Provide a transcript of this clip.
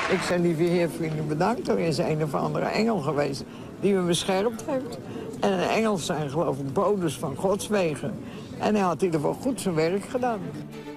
Ik zei, lieve heer, vrienden, bedankt. Er is een of andere engel geweest die me beschermd heeft. En een engel zijn geloof ik bodes van Gods wegen. En hij had in ieder geval goed zijn werk gedaan.